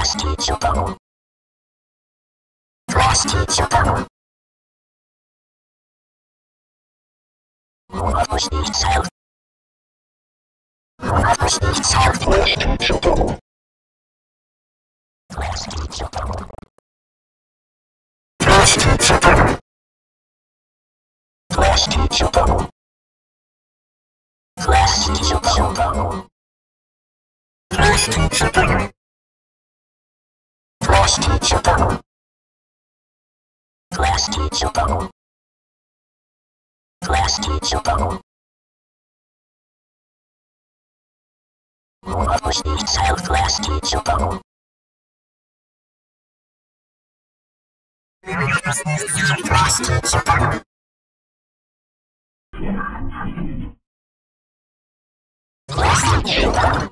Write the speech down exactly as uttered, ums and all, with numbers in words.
Class teacher bubble. Class teacher bubble. More push needs help. More push needs help. Class teacher bubble. Class teacher bubble. Class teacher bubble. Class teacher bubble. Class teacher bubble. Class teacher bubble. Class teacher bubble. Class teacher bubble. Class teacher bubble. More push needs help. Class teacher bubble. Class teacher bubble. Class teacher bubble.